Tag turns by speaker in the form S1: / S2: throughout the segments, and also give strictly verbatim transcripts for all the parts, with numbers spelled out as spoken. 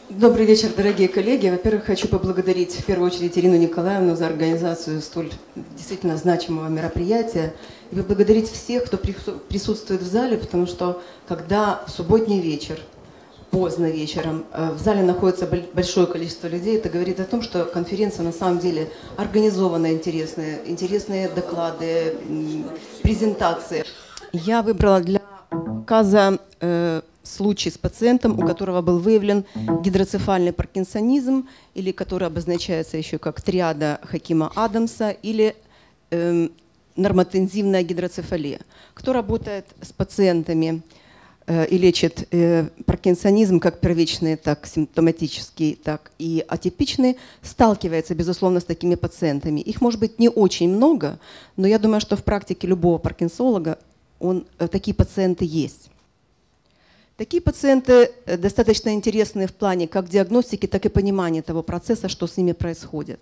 S1: Добрый вечер, дорогие коллеги. Во-первых, хочу поблагодарить в первую очередь Ирину Николаевну за организацию столь действительно значимого мероприятия и поблагодарить всех, кто присутствует в зале, потому что когда в субботний вечер, поздно вечером, в зале находится большое количество людей, это говорит о том, что конференция на самом деле организована, интересная, интересные доклады, презентации. Я выбрала для показа э, случай с пациентом, у которого был выявлен гидроцефальный паркинсонизм, или который обозначается еще как триада Хакима Адамса, или э, нормотензивная гидроцефалия. Кто работает с пациентами э, и лечит э, паркинсонизм как первичный, так симптоматический, так и атипичный, сталкивается, безусловно, с такими пациентами. Их может быть не очень много, но я думаю, что в практике любого паркинсолога он, э, такие пациенты есть. Такие пациенты достаточно интересны в плане как диагностики, так и понимания того процесса, что с ними происходит.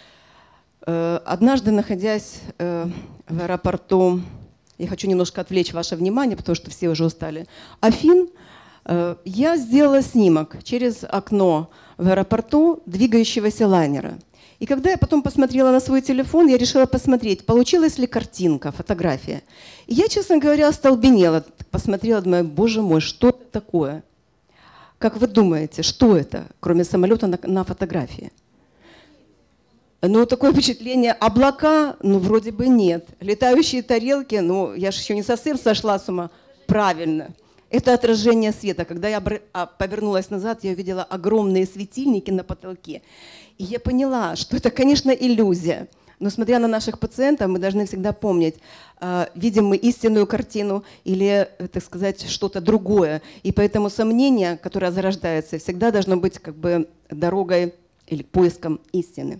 S1: Однажды, находясь в аэропорту, я хочу немножко отвлечь ваше внимание, потому что все уже устали, Афин, я сделала снимок через окно в аэропорту двигающегося лайнера. И когда я потом посмотрела на свой телефон, я решила посмотреть, получилась ли картинка, фотография. И я, честно говоря, остолбенела, посмотрела, думаю, боже мой, что это такое? Как вы думаете, что это, кроме самолета на, на фотографии? Ну, такое впечатление, облака, ну, вроде бы нет. Летающие тарелки, ну, я же еще не совсем сошла с ума. Правильно. Это отражение света. Когда я повернулась назад, я увидела огромные светильники на потолке. И я поняла, что это, конечно, иллюзия. Но смотря на наших пациентов, мы должны всегда помнить, видим мы истинную картину или, так сказать, что-то другое. И поэтому сомнение, которое зарождается, всегда должно быть как бы дорогой или поиском истины.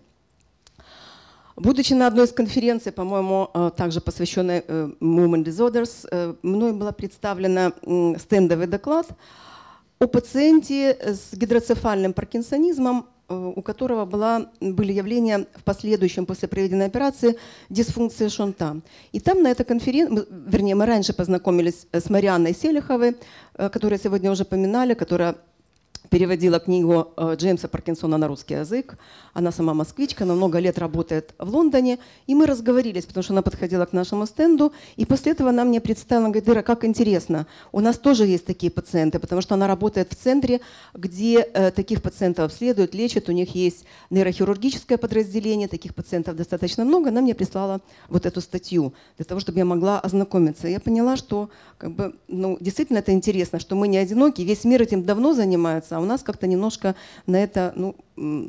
S1: Будучи на одной из конференций, по-моему, также посвященной Movement Disorders, мной был представлен стендовый доклад о пациенте с гидроцефальным паркинсонизмом, у которого была, были явления в последующем после проведенной операции дисфункции шунта. И там на этой конференции, вернее, мы раньше познакомились с Марианной Селиховой, которую сегодня уже поминали, которая переводила книгу Джеймса Паркинсона на русский язык. Она сама москвичка, она много лет работает в Лондоне. И мы разговорились, потому что она подходила к нашему стенду. И после этого она мне представила, говорит, Ира, как интересно, у нас тоже есть такие пациенты, потому что она работает в центре, где э, таких пациентов обследуют, лечат. У них есть нейрохирургическое подразделение, таких пациентов достаточно много. Она мне прислала вот эту статью для того, чтобы я могла ознакомиться. Я поняла, что как бы, ну, действительно это интересно, что мы не одиноки, весь мир этим давно занимается, а у нас как-то немножко на это, ну,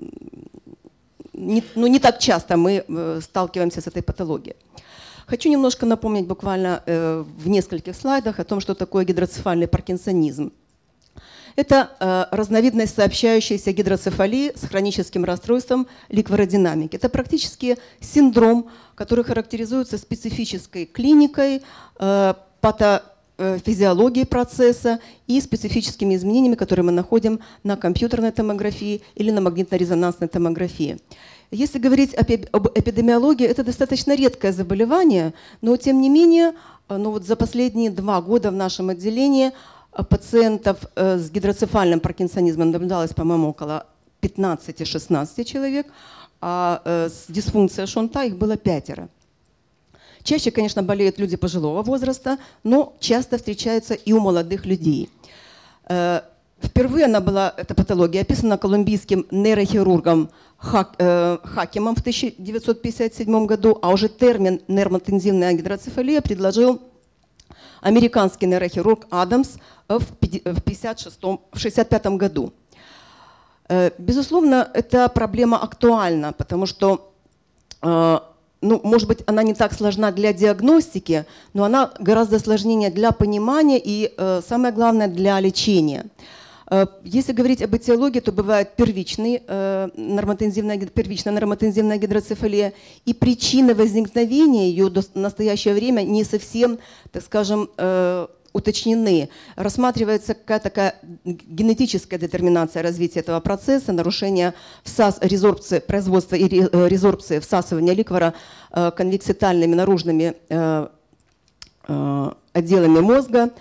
S1: не, ну, не так часто мы э, сталкиваемся с этой патологией. Хочу немножко напомнить буквально э, в нескольких слайдах о том, что такое гидроцефальный паркинсонизм. Это э, разновидность сообщающейся гидроцефалии с хроническим расстройством ликвородинамики. Это практически синдром, который характеризуется специфической клиникой, э, пато физиологии процесса и специфическими изменениями, которые мы находим на компьютерной томографии или на магнитно-резонансной томографии. Если говорить об эпидемиологии, это достаточно редкое заболевание, но тем не менее, ну вот за последние два года в нашем отделении пациентов с гидроцефальным паркинсонизмом наблюдалось, по-моему, около пятнадцати-шестнадцати человек, а с дисфункцией шунта их было пятеро. Чаще, конечно, болеют люди пожилого возраста, но часто встречаются и у молодых людей. Впервые она была, эта патология, описана колумбийским нейрохирургом Хакимом в тысяча девятьсот пятьдесят седьмом году, а уже термин нормотензивная гидроцефалия предложил американский нейрохирург Адамс в шестьдесят пятом году. Безусловно, эта проблема актуальна, потому что ну, может быть, она не так сложна для диагностики, но она гораздо сложнее для понимания и, э, самое главное, для лечения. Э, если говорить об этиологии, то бывает первичный, э, нормотензивная, первичная нормотензивная гидроцефалия, и причины возникновения ее до настоящего время не совсем, так скажем, э, уточнены. Рассматривается какая-то такая генетическая детерминация развития этого процесса, нарушение всас... резорбции, производства и резорбции, всасывания ликвора конвекситальными наружными отделами мозга,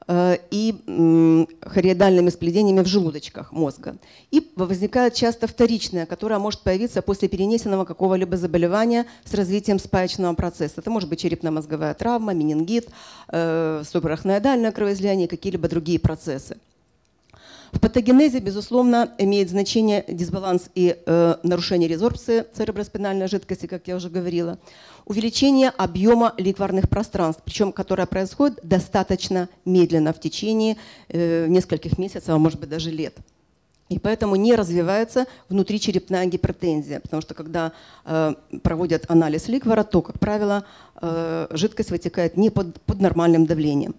S1: и хороидальными сплетениями в желудочках мозга. И возникает часто вторичная, которая может появиться после перенесенного какого-либо заболевания с развитием спаечного процесса. Это может быть черепно-мозговая травма, менингит, субарахноидальное кровоизлияние, какие-либо другие процессы. В патогенезе, безусловно, имеет значение дисбаланс и э, нарушение резорбции цереброспинальной жидкости, как я уже говорила, увеличение объема ликварных пространств, причем которое происходит достаточно медленно, в течение э, нескольких месяцев, а может быть даже лет. И поэтому не развивается внутричерепная гипертензия, потому что когда э, проводят анализ ликвора, то, как правило, э, жидкость вытекает не под, под нормальным давлением.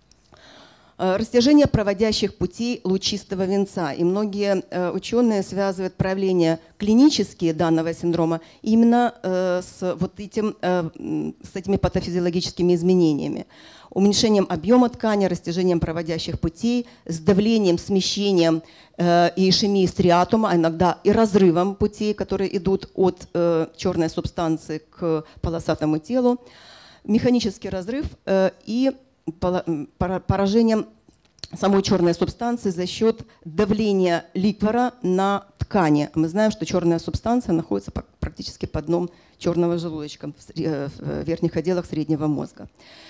S1: Растяжение проводящих путей лучистого венца. И многие э, ученые связывают проявления клинические данного синдрома именно э, с, вот этим, э, с этими патофизиологическими изменениями. Уменьшением объема ткани, растяжением проводящих путей, с давлением, смещением э, и ишемией стриатума, а иногда и разрывом путей, которые идут от э, черной субстанции к полосатому телу. Механический разрыв э, и поражением самой черной субстанции за счет давления ликвора на ткани. Мы знаем, что черная субстанция находится практически под дном черного желудочка в верхних отделах среднего мозга.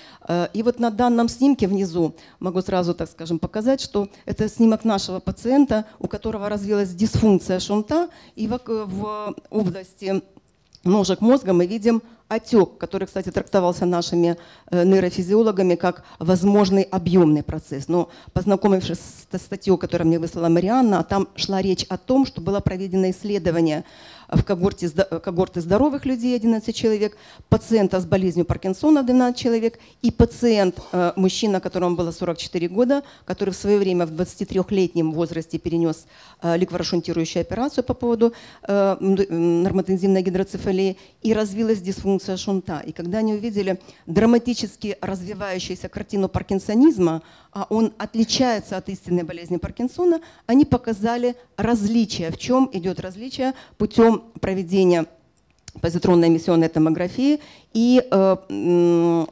S1: И вот на данном снимке внизу могу сразу, так скажем, показать, что это снимок нашего пациента, у которого развилась дисфункция шунта, и в области ножек мозга мы видим отек, который, кстати, трактовался нашими нейрофизиологами как возможный объемный процесс. Но познакомившись с статьей, которую мне выслала Марианна, там шла речь о том, что было проведено исследование в когорте, когорты здоровых людей, одиннадцать человек, пациента с болезнью Паркинсона, двенадцать человек, и пациент, мужчина, которому было сорок четыре года, который в свое время в двадцатитрёхлетнем возрасте перенес ликворошунтирующую операцию по поводу нормотензивной гидроцефалии, и развилась дисфункция шунта. И когда они увидели драматически развивающуюся картину паркинсонизма, а он отличается от истинной болезни Паркинсона, они показали различия. В чем идет различие? Путем проведения позитронной эмиссионной томографии и э, э,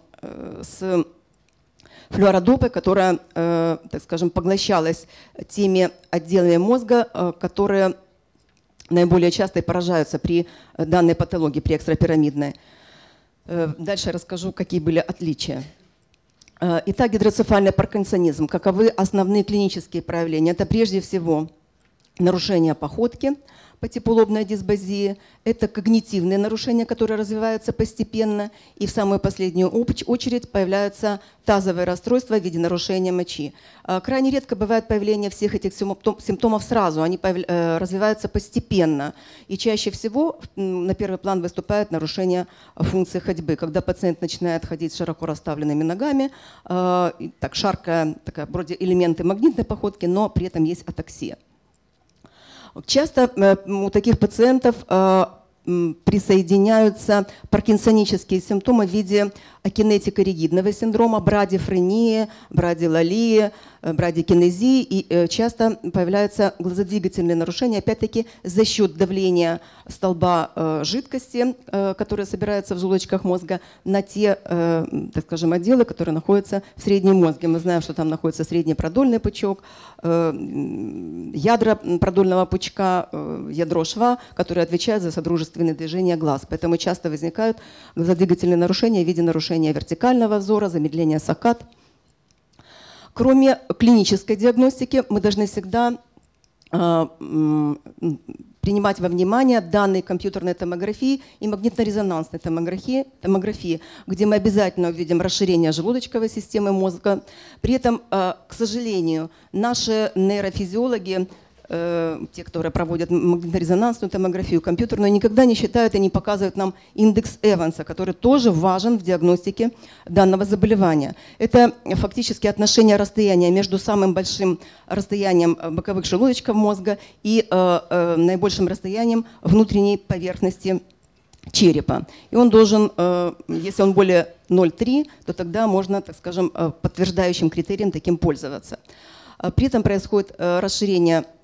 S1: с флюородопой, которая, э, так скажем, поглощалась теми отделами мозга, э, которые наиболее часто и поражаются при данной патологии, при экстрапирамидной. Э, дальше я расскажу, какие были отличия. Итак, гидроцефальный паркинсонизм. Каковы основные клинические проявления? Это прежде всего нарушение походки по типу лобной дисбазии, это когнитивные нарушения, которые развиваются постепенно, и в самую последнюю очередь появляются тазовые расстройства в виде нарушения мочи. Крайне редко бывает появление всех этих симптомов сразу, они развиваются постепенно, и чаще всего на первый план выступает нарушение функции ходьбы, когда пациент начинает ходить с широко расставленными ногами, так шаркая, такая, вроде элементы магнитной походки, но при этом есть атаксия. Часто у таких пациентов присоединяются паркинсонические симптомы в виде акинетико-ригидного синдрома, брадифрении, брадилалии, брадикинезии, и часто появляются глазодвигательные нарушения, опять-таки за счет давления столба жидкости, которая собирается в желудочках мозга, на те, так скажем, отделы, которые находятся в среднем мозге. Мы знаем, что там находится средний продольный пучок, ядра продольного пучка, ядро шва, которое отвечает за содружественные движения глаз. Поэтому часто возникают глазодвигательные нарушения в виде нарушения вертикального взора, замедления саккад. Кроме клинической диагностики, мы должны всегда э, принимать во внимание данные компьютерной томографии и магнитно-резонансной томографии, томографии, где мы обязательно увидим расширение желудочковой системы мозга. При этом, э, к сожалению, наши нейрофизиологи, те, которые проводят магнитно-резонансную томографию, компьютерную, никогда не считают и не показывают нам индекс Эванса, который тоже важен в диагностике данного заболевания. Это фактически отношение расстояния между самым большим расстоянием боковых желудочков мозга и э, э, наибольшим расстоянием внутренней поверхности черепа. И он должен, э, если он более ноль целых три десятых, то тогда можно, так скажем, подтверждающим критерием таким пользоваться. При этом происходит расширение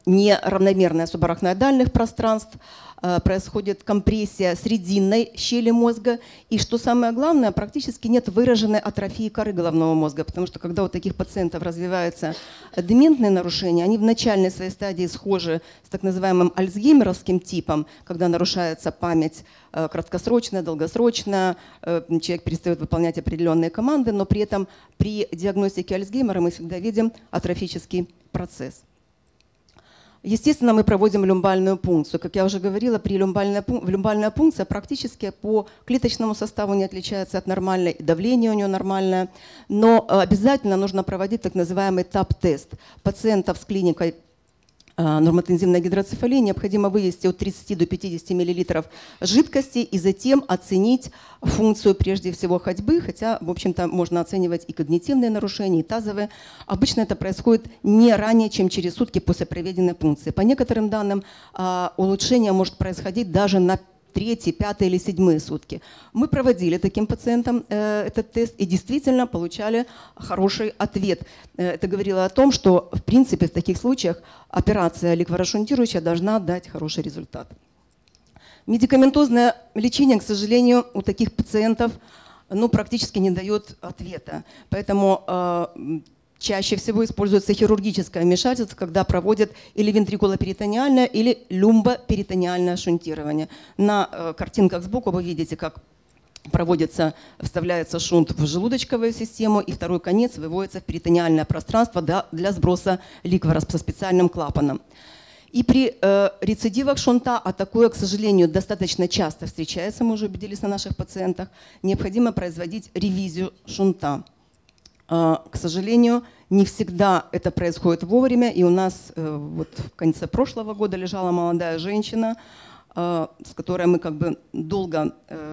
S1: неравномерная субарахноидальных пространств, происходит компрессия срединной щели мозга, и, что самое главное, практически нет выраженной атрофии коры головного мозга, потому что когда у таких пациентов развиваются дементные нарушения, они в начальной своей стадии схожи с так называемым альцгеймеровским типом, когда нарушается память краткосрочно, долгосрочно, человек перестает выполнять определенные команды, но при этом при диагностике Альцгеймера мы всегда видим атрофический процесс. Естественно, мы проводим люмбальную пункцию. Как я уже говорила, при люмбальной, люмбальная пункция практически по клеточному составу не отличается от нормальной, давление у нее нормальное, но обязательно нужно проводить так называемый тап-тест. Пациентов с клиникой нормотензивной гидроцефалии необходимо вывести от тридцати до пятидесяти миллилитров жидкости и затем оценить функцию прежде всего ходьбы, хотя, в общем-то, можно оценивать и когнитивные нарушения, и тазовые. Обычно это происходит не ранее, чем через сутки после проведенной пункции. По некоторым данным, улучшение может происходить даже на третьи, пятые или седьмые сутки. Мы проводили таким пациентам э, этот тест и действительно получали хороший ответ. Э, это говорило о том, что в принципе в таких случаях операция ликворошунтирующая должна дать хороший результат. Медикаментозное лечение, к сожалению, у таких пациентов ну, практически не дает ответа. Поэтому э, чаще всего используется хирургическое вмешательство, когда проводят или вентрикулоперитониальное, или люмбоперитониальное шунтирование. На э, картинках сбоку вы видите, как проводится, вставляется шунт в желудочковую систему, и второй конец выводится в перитониальное пространство для, для сброса ликвора со специальным клапаном. И при э, рецидивах шунта, а такое, к сожалению, достаточно часто встречается, мы уже убедились на наших пациентах, необходимо производить ревизию шунта. К сожалению, не всегда это происходит вовремя, и у нас вот в конце прошлого года лежала молодая женщина, с которой мы как бы долго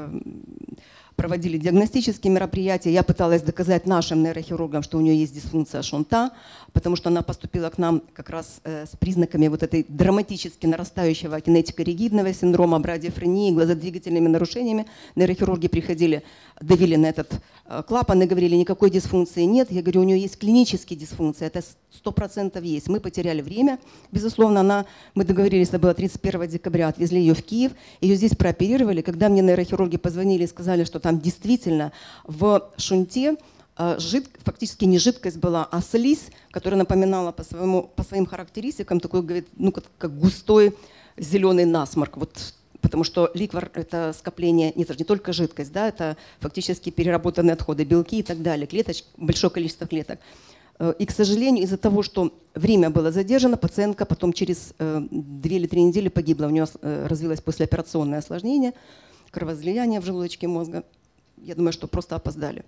S1: проводили диагностические мероприятия. Я пыталась доказать нашим нейрохирургам, что у нее есть дисфункция шунта, потому что она поступила к нам как раз с признаками вот этой драматически нарастающего кинетико-ригидного синдрома, брадиофрении, глазодвигательными нарушениями. Нейрохирурги приходили, давили на этот клапан и говорили, никакой дисфункции нет. Я говорю, у нее есть клинические дисфункции, это сто процентов есть. Мы потеряли время, безусловно. Она, мы договорились, это было тридцать первого декабря, отвезли ее в Киев, ее здесь прооперировали. Когда мне нейрохирурги позвонили и сказали, что там действительно в шунте жид, фактически не жидкость была, а слизь, которая напоминала по, своему, по своим характеристикам такой, говорит, ну, как, как густой зеленый насморк. Вот, потому что ликвор – это скопление, нет, это же не только жидкость, да, это фактически переработанные отходы, белки и так далее, клеточки, большое количество клеток. И, к сожалению, из-за того, что время было задержано, пациентка потом через две или три недели погибла. У нее развилось послеоперационное осложнение, кровоизлияние в желудочке мозга. Я думаю, что просто опоздали.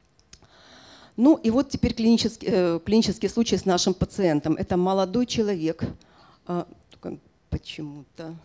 S1: Ну и вот теперь клинический, э, клинический случай с нашим пациентом. Это молодой человек. А, почему-то...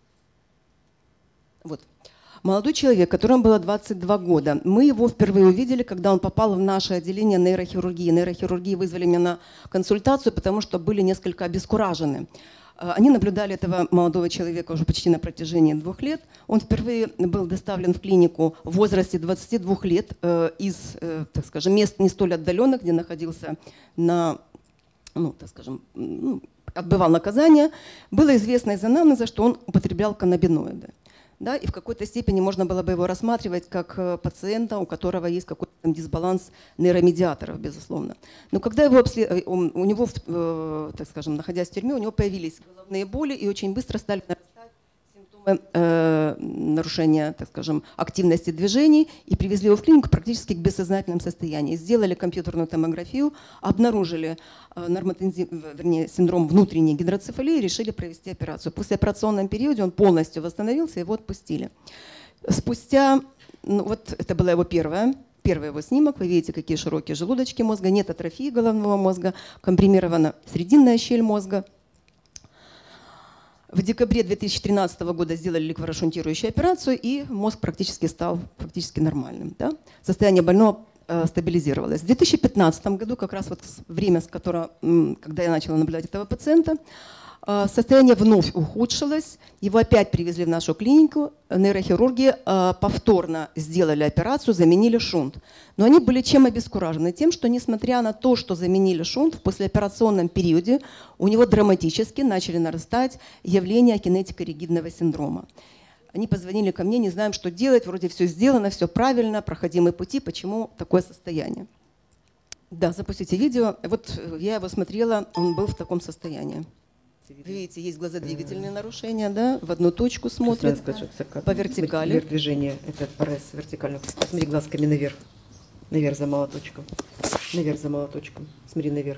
S1: Вот. Молодой человек, которому было двадцать два года. Мы его впервые увидели, когда он попал в наше отделение нейрохирургии. Нейрохирургии вызвали меня на консультацию, потому что были несколько обескуражены. Они наблюдали этого молодого человека уже почти на протяжении двух лет. Он впервые был доставлен в клинику в возрасте двадцати двух лет из, так скажем, мест не столь отдаленных, где находился на, ну, так скажем, ну, отбывал наказание. Было известно из анамнеза, что он употреблял каннабиноиды. Да, и в какой-то степени можно было бы его рассматривать как пациента, у которого есть какой-то дисбаланс нейромедиаторов, безусловно. Но когда его обслед... у него, так скажем, находясь в тюрьме, у него появились головные боли и очень быстро стали нарастать симптомы э, нарушения, так скажем, активности движений, и привезли его в клинику практически к бессознательном состоянии. Сделали компьютерную томографию, обнаружили э, нормотензив... вернее, синдром внутренней гидроцефалии и решили провести операцию. В послеоперационном периоде он полностью восстановился, его отпустили. Спустя, ну, вот это была его первая, первый его снимок, вы видите, какие широкие желудочки мозга, нет атрофии головного мозга, компримирована срединная щель мозга. В декабре две тысячи тринадцатого года сделали ликворошунтирующую операцию, и мозг практически стал практически нормальным. Да? Состояние больного э, стабилизировалось. В две тысячи пятнадцатом году, как раз вот время, с которого, когда я начала наблюдать этого пациента, состояние вновь ухудшилось, его опять привезли в нашу клинику, нейрохирурги повторно сделали операцию, заменили шунт. Но они были чем обескуражены? Тем, что несмотря на то, что заменили шунт, в послеоперационном периоде у него драматически начали нарастать явления кинетико-ригидного синдрома. Они позвонили ко мне, не знаем, что делать, вроде все сделано, все правильно, проходимые пути, почему такое состояние? Да, запустите видео. Вот я его смотрела, он был в таком состоянии. Вы видите, есть глазодвигательные нарушения, да, в одну точку смотрит, по вертикали.
S2: Вверх движение, это парез вертикально. Смотри глазками наверх, наверх за молоточком, наверх за молоточком, смотри наверх.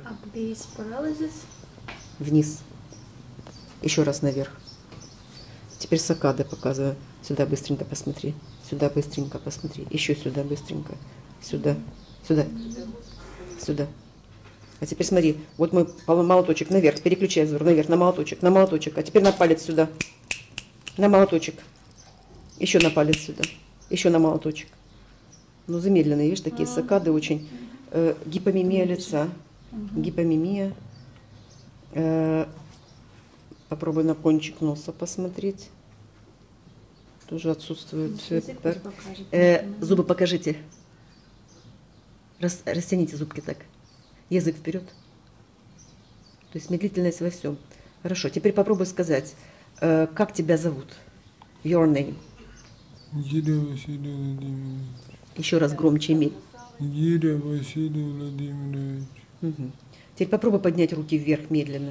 S2: Вниз, еще раз наверх. Теперь саккады показываю, сюда быстренько посмотри, сюда быстренько посмотри, еще сюда быстренько, сюда, сюда, сюда. А теперь смотри, вот мой молоточек наверх, переключай взор наверх, на молоточек, на молоточек. А теперь на палец сюда, на молоточек. Еще на палец сюда, еще на молоточек. Ну, замедленные, видишь, такие саккады очень. Э, гипомимия лица, гипомимия. Э, попробуй на кончик носа посмотреть. Тоже отсутствует. Э, зубы покажите. Рас, растяните зубки так. Язык вперед. То есть медлительность во всем. Хорошо, теперь попробуй сказать, э, как тебя зовут? Your name.
S3: Юрий Василий Владимирович.
S2: Еще раз громче и медленнее.
S3: Юрий Василий Владимирович.
S2: Угу. Теперь попробуй поднять руки вверх медленно.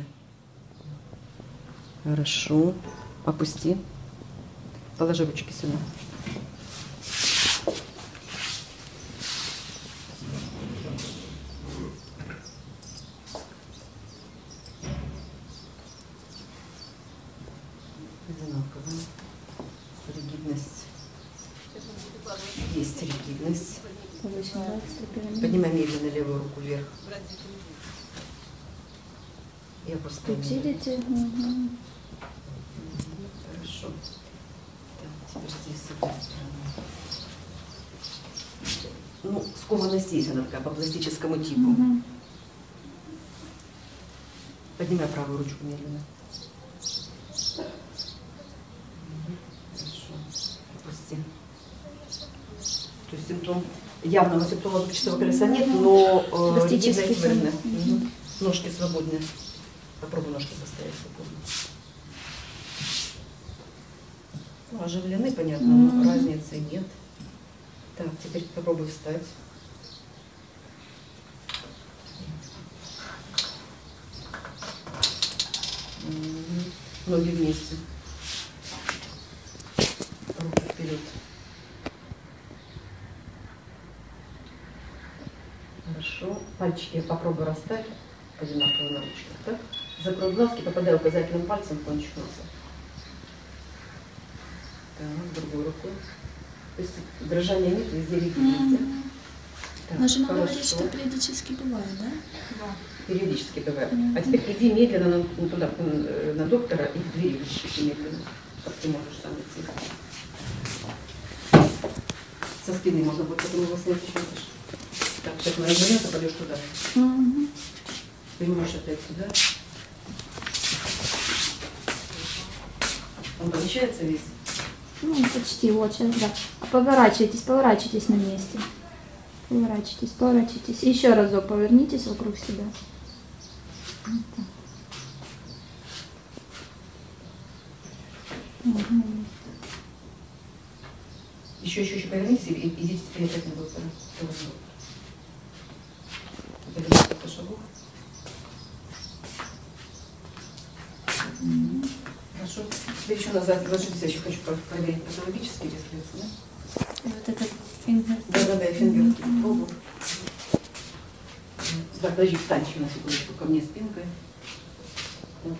S2: Хорошо. Опусти. Положи ручки сюда. Одинаково. Ригидность. Есть ригидность. Поднимай медленно левую руку вверх. И опускай.
S4: Угу.
S2: Хорошо. Так, теперь здесь с этой стороны. Ну, скованность здесь, она такая по пластическому типу.
S4: Угу.
S2: Поднимай правую ручку медленно. Хорошо. Опусти. То есть симптом, явного симптома зубчатого колеса нет, но э, ригидность выражена. Угу. Ножки свободны. Попробуй ножки поставить свободно. Ну, оживлены, понятно, но mm-hmm. разницы нет. Так, теперь попробуй встать. Mm-hmm. Ноги вместе. Руки вперед. Хорошо. Пальчики попробуй расставь одинаково на ручках. Так? Закрой глазки, попадай указательным пальцем в кончик носа. Так, другой рукой. То есть дрожания нет, везде ригидность.
S4: Mm-hmm. Но жена говорит, что периодически бывает, да?
S2: Да. Периодически бывает. Mm-hmm. А теперь иди медленно на, ну, туда, на доктора и к двери иди медленно. Как ты можешь сам идти. Со спины можно будет потом его снять еще. Так, сейчас мы развернемся, пойдешь туда.
S4: Mm-hmm.
S2: Ты можешь опять сюда. Он помещается весь?
S4: Ну, почти, вот сейчас, да. А поворачивайтесь, поворачивайтесь на месте. Поворачивайтесь, поворачивайтесь. Еще разок повернитесь вокруг себя. Вот так. Угу.
S2: Еще, еще, еще повернитесь и идите теперь опять на доктора. Несколько шагов.
S4: Угу.
S2: Хорошо. Теперь еще назад ложитесь, я еще хочу проверить патологический рефлекс, да?
S4: Вот этот фингер.
S2: Да, да, да, фингер. Пробую. Да, подожди, встань еще на секундочку ко мне спинкой. Вот.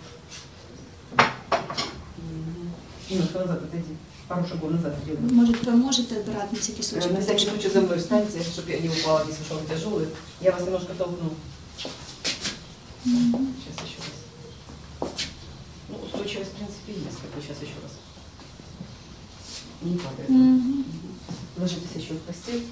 S2: Немножко назад отойди. Пару шагов назад сделай.
S4: Может, поможет аппарат на всякий случай?
S2: На всякий случай за мной встаньте, чтобы я не упала, если уж он тяжелый. Я вас немножко толкну.
S4: Mm-hmm.
S2: Сейчас еще раз. Ну, устойчивость, в принципе, есть. Как сейчас еще раз. Не падает.
S4: Mm-hmm.
S2: Ложитесь еще в постель.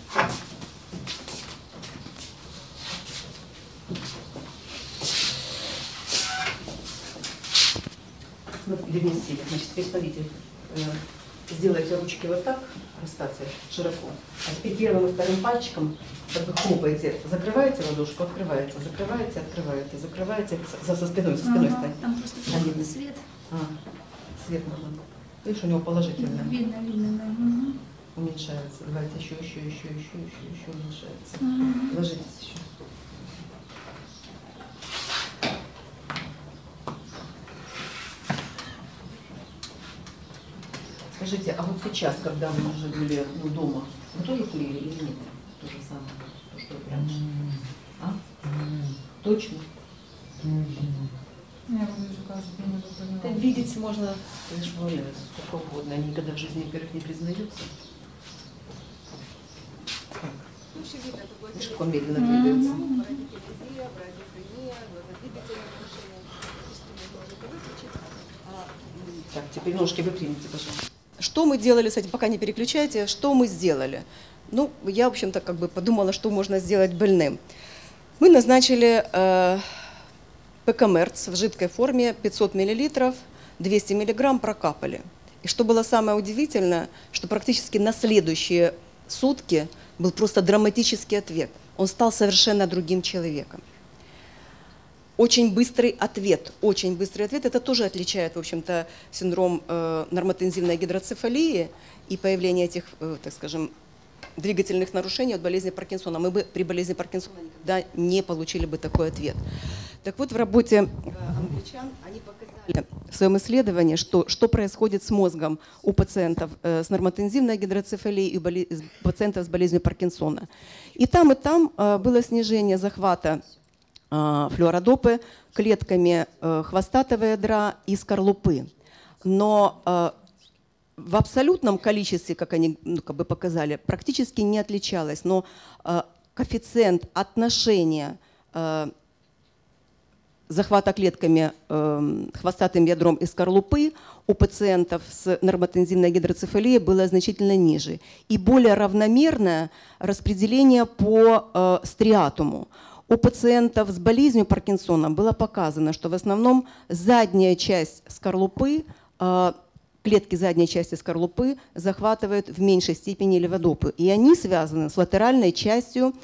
S1: ну, вернее, сидя. Значит, теперь смотрите, э, сделайте ручки вот так, расставьте широко. А теперь первым и вторым пальчиком как бы хлопаете, закрываете ладошку, открываете, закрываете, открываете, закрываете, за, со спиной, со спиной
S4: Ага,
S1: стань.
S4: там просто
S1: А, видно.
S4: свет.
S1: А, свет нужен. Видишь, у него положительно.
S4: Видно, видно, да. Угу.
S1: Уменьшается. Давайте еще, еще, еще, еще, еще, еще уменьшается.
S4: Угу.
S1: Ложитесь еще. Скажите, а вот сейчас, когда вы уже были ну, дома, вы тоже курили или нет? То же самое, то, что и раньше. А? Точно?
S5: Я вот вижу каждый день, я
S1: Да,
S5: понимаю.
S1: видеть можно, конечно, сколько угодно. Они никогда в жизни, во-первых, не признаются. Видишь, как он медленно двигается. Так, теперь ножки выпрямите, пожалуйста. Что мы делали с этим, пока не переключайте, что мы сделали? Ну, я, в общем-то, как бы подумала, что можно сделать больным. Мы назначили э, ПКМЕРЦ в жидкой форме пятьсот миллилитров, двести миллиграмм прокапали. И что было самое удивительное, что практически на следующие сутки был просто драматический ответ. Он стал совершенно другим человеком. Очень быстрый ответ, очень быстрый ответ. Это тоже отличает, в общем-то, синдром э, нормотензивной гидроцефалии и появление этих, э, так скажем, двигательных нарушений от болезни Паркинсона. Мы бы при болезни Паркинсона никогда не получили бы такой ответ. Так вот, в работе англичан они показали в своем исследовании, что, что происходит с мозгом у пациентов э, с нормотензивной гидроцефалией и болез... пациентов с болезнью Паркинсона. И там, и там э, было снижение захвата флюородопы клетками э, хвостатого ядра и скорлупы. Но э, в абсолютном количестве, как они ну, как бы показали, практически не отличалось. Но э, коэффициент отношения э, захвата клетками э, хвостатым ядром и скорлупы у пациентов с нормотензивной гидроцефалией было значительно ниже. И более равномерное распределение по э, стриатуму. У пациентов с болезнью Паркинсона было показано, что в основном задняя часть скорлупы, клетки задней части скорлупы захватывают в меньшей степени леводопы. И они связаны с латеральной частью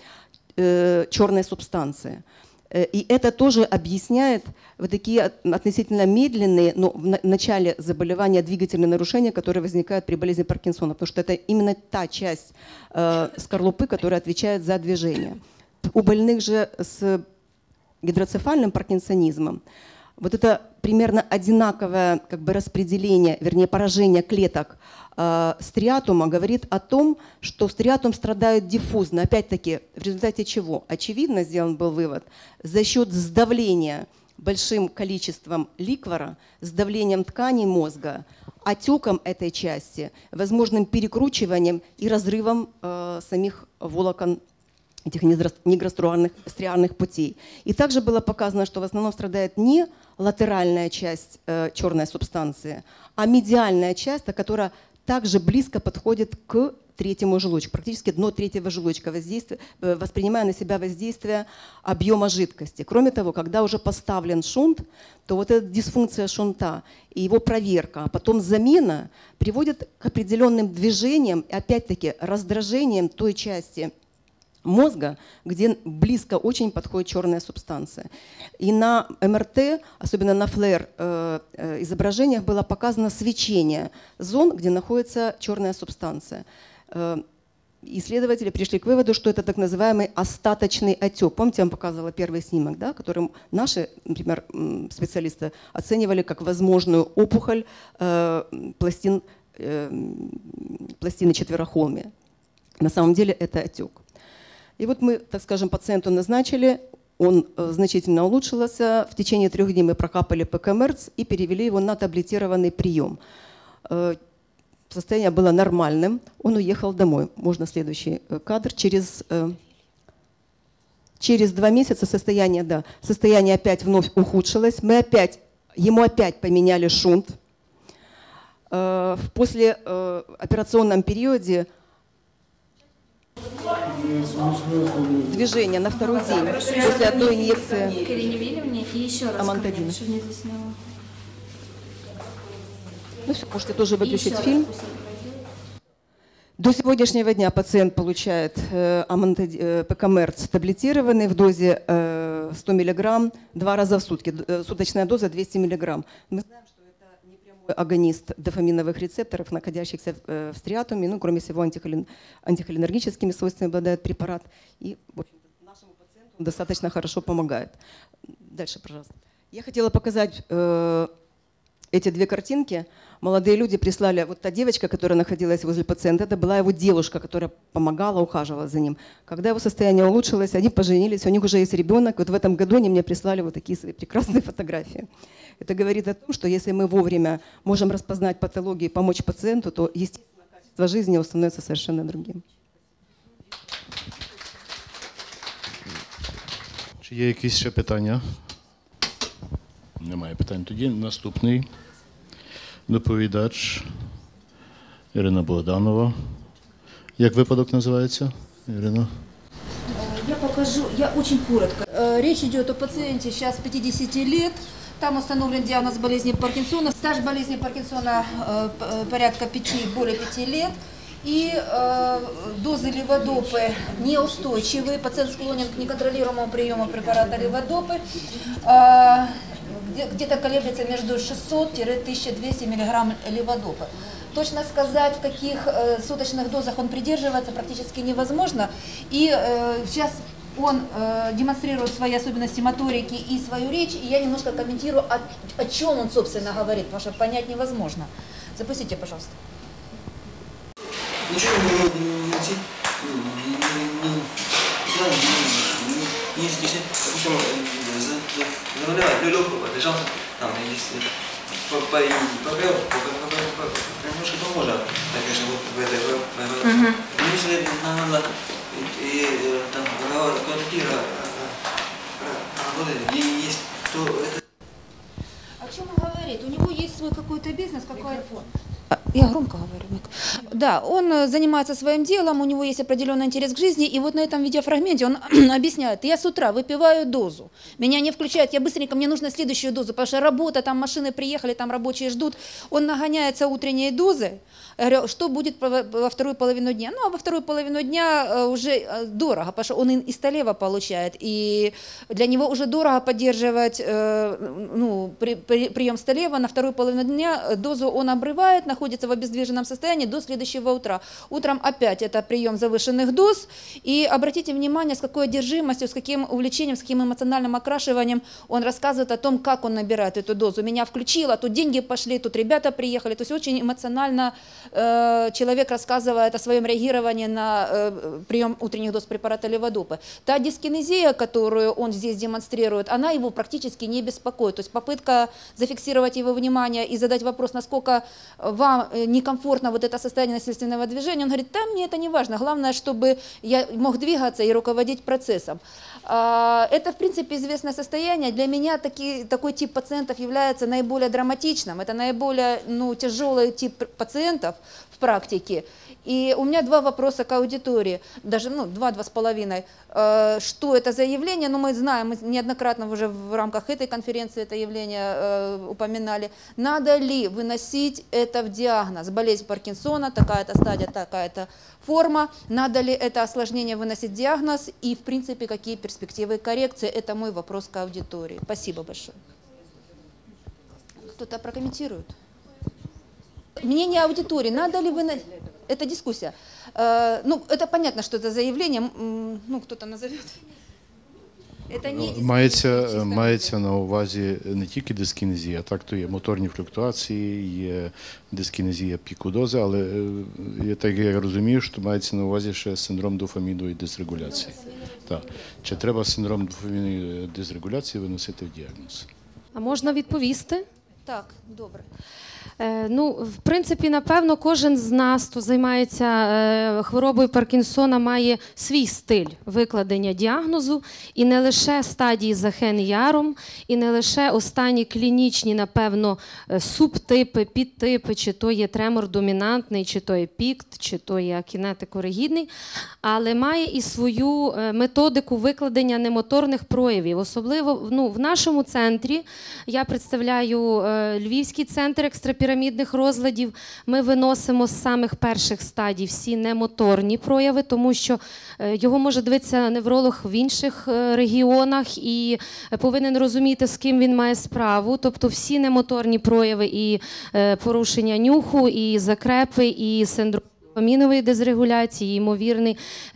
S1: черной субстанции. И это тоже объясняет вот такие относительно медленные, но в начале заболевания двигательные нарушения, которые возникают при болезни Паркинсона, потому что это именно та часть скорлупы, которая отвечает за движение. У больных же с гидроцефальным паркинсонизмом вот это примерно одинаковое как бы, распределение, вернее поражение клеток э, стриатума говорит о том, что стриатум страдает диффузно. Опять-таки, в результате чего? Очевидно, сделан был вывод, за счет сдавления большим количеством ликвора, сдавлением тканей мозга, отеком этой части, возможным перекручиванием и разрывом э, самих волокон этих нигростриальных стриальных путей. И также было показано, что в основном страдает не латеральная часть э, черной субстанции, а медиальная часть, которая также близко подходит к третьему желудочку, практически дно третьего желудочка, воздействие, э, воспринимая на себя воздействие объема жидкости. Кроме того, когда уже поставлен шунт, то вот эта дисфункция шунта и его проверка, а потом замена приводит к определенным движениям и опять-таки раздражениям той части мозга, где близко очень подходит черная субстанция. И на эм эр тэ, особенно на флэр э, э, изображениях, было показано свечение зон, где находится черная субстанция. Э, исследователи пришли к выводу, что это так называемый остаточный отек. Помните, я вам показывала первый снимок, да, который наши, например, специалисты оценивали как возможную опухоль э, пластин, э, пластины четверохолмия. На самом деле это отек. И вот мы, так скажем, пациенту назначили, он значительно улучшился. В течение трех дней мы прокапали ПКМЕРЦ и перевели его на таблетированный прием. Состояние было нормальным, он уехал домой. Можно следующий кадр. Через, через два месяца состояние, да, состояние опять вновь ухудшилось. Мы опять, ему опять поменяли шунт. В послеоперационном периоде движение на второй день после одной инъекции
S4: Карине Вильямне и еще раз
S1: амантадина.
S4: чтобы не засняло.
S1: Ну все, можете тоже
S4: И
S1: выключить
S4: еще
S1: фильм.
S4: раз пусть он пройдет.
S1: До сегодняшнего дня пациент получает э, амантади- э, ПКМРЦ таблетированный в дозе э, сто миллиграмм два раза в сутки. Д- э, Суточная доза двести миллиграмм. Мы знаем, что это непрямой агонист дофаминовых рецепторов, находящихся в, э, в стриатуме. Ну, кроме всего, антихолин- антихолинергическими свойствами обладает препарат. И, в общем-то, нашему пациенту он достаточно хорошо помогает. Дальше, пожалуйста. Я хотела показать э, эти две картинки. Молодые люди прислали, вот та девочка, которая находилась возле пациента, это была его девушка, которая помогала, ухаживала за ним. Когда его состояние улучшилось, они поженились, у них уже есть ребенок. Вот в этом году они мне прислали вот такие свои прекрасные фотографии. Это говорит о том, что если мы вовремя можем распознать патологии и помочь пациенту, то, естественно, качество жизни его становится совершенно другим.
S5: Чи є якісь ще питання? Немає питань. Тоді наступний доповідач Ірина Богданова. Як випадок називається, Ірина?
S6: Я покажу, я очень коротко. Э, Речь идет о пациенте сейчас пятидесяти лет. Там установлен диагноз болезни Паркинсона. Стаж болезни Паркинсона э, п- э, порядка пяти, более пяти лет. И э, дозы леводопы неустойчивые. Пациент склонен к неконтролируемому приему препарата леводопы. Э, где- где-то колеблется между шестьсот и тысяча двести миллиграмм леводопы. Точно сказать, в каких э, суточных дозах он придерживается, практически невозможно. И э, сейчас он э, демонстрирует свои особенности моторики и свою речь, и я немножко комментирую, о, о чем он, собственно, говорит, потому что понять невозможно. Запустите, пожалуйста.
S7: Ничего не не не не не здесь, допустим, заявляет легкого, побежался, там, если попел, немножко поможет, так же вот в этой, в если надо и там квартира работает, есть, то это.
S6: О чем он говорит? У него есть свой какой-то бизнес, какой-то... Я громко говорю. Да, он э, занимается своим делом, у него есть определенный интерес к жизни, и вот на этом видеофрагменте он объясняет: я с утра выпиваю дозу, меня не включают, я быстренько, мне нужно следующую дозу, потому что работа, там машины приехали, там рабочие ждут, он нагоняется утренней дозой. Я говорю, что будет во вторую половину дня? Ну, а во вторую половину дня э, уже э, дорого, потому что он и столева получает, и для него уже дорого поддерживать э, ну, при, при, прием столева. На вторую половину дня дозу он обрывает, находится в обездвиженном состоянии до следующего утра. Утром опять это прием завышенных доз. И обратите внимание, с какой одержимостью, с каким увлечением, с каким эмоциональным окрашиванием он рассказывает о том, как он набирает эту дозу. Меня включило, тут деньги пошли, тут ребята приехали. То есть очень эмоционально э, человек рассказывает о своем реагировании на э, прием утренних доз препарата леводопы. Та дискинезия, которую он здесь демонстрирует, она его практически не беспокоит. То есть попытка зафиксировать его внимание и задать вопрос, насколько вам некомфортно вот это состояние насильственного движения, он говорит: да, мне это не важно, главное, чтобы я мог двигаться и руководить процессом. Это, в принципе, известное состояние. Для меня таки, такой тип пациентов является наиболее драматичным. Это наиболее ну, тяжелый тип пациентов в практике. И у меня два вопроса к аудитории, даже ну, два-два с половиной. Что это за явление? Ну, мы знаем, мы неоднократно уже в рамках этой конференции это явление э, упоминали. Надо ли выносить это в диагноз? Болезнь Паркинсона, такая-то стадия, такая-то форма. Надо ли это осложнение выносить в диагноз? И, в принципе, какие перспективы коррекции? Это мой вопрос к аудитории. Спасибо большое. Кто-то прокомментирует? Мнение аудитории. Надо ли выносить... Это дискуссия. Э, ну, это понятно, что это заявление. Ну, кто-то назовет. Это не
S5: Мається, мається на увазі не тільки дискінезія, так то є моторні флюктуації, є дискінезія піку дози, але я так я розумію, що мається на увазі ще синдром дофамінової дисрегуляції. Так. Чи треба синдром дофамінової дисрегуляції виносити в діагноз?
S8: А можна відповісти?
S6: Так, добре.
S8: Е, Ну, в принципі, напевно, кожен з нас, хто займається е, хворобою Паркінсона, має свій стиль викладення діагнозу, і не лише стадії за Хен-Яром, і не лише останні клінічні, напевно, е, субтипи, підтипи, чи то є тремор домінантний, чи то є пікт, чи то є акінетикоригідний, але має і свою е, методику викладення немоторних проявів. Особливо ну, в нашому центрі, я представляю е, Львівський центр екстрапірамідних розладів, ми виносимо з самих перших стадій всі немоторні прояви, тому що е, його може дивитися невролог в інших е, регіонах і повинен розуміти, з ким він має справу. Тобто всі немоторні прояви і е, порушення нюху, і закрепи, і синдром дофамінової дезрегуляції, ймовірне